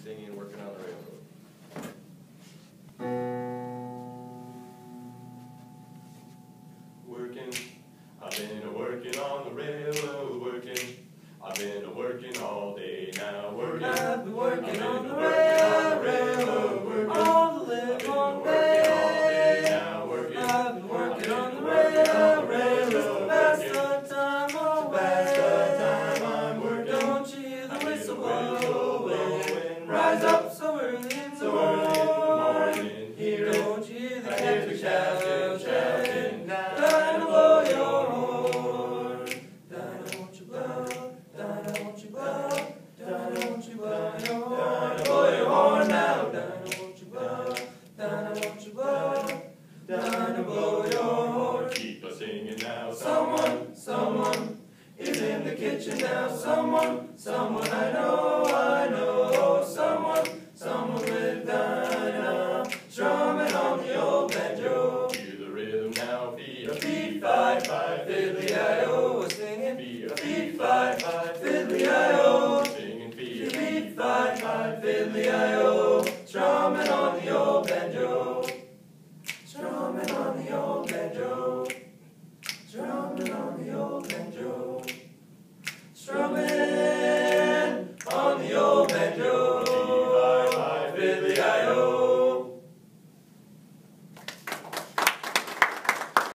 singing Workin' on the Railroad. Working, I've been a-working on the railroad, working. I've been a-working all day now, working. I've been working on the railroad, working all the live long day. I've been working on the railroad, just to pass the time away. I'm working. Don't you hear the whistle blowing? Rise up so early in the morning. Don't you hear the captain shouting? Dinah, blow your horn. Dinah, won't you blow? Dinah, won't you blow? Dinah, won't you blow your horn? Blow your horn now. Dinah, won't you blow? Dinah, won't you blow? Dinah, blow your horn. Keep us singing now. Someone is in the kitchen now. Someone I know. Someone with Dinah, strumming on the old banjo. Hear the rhythm now, feet, Feet, five, fiddly-I-O.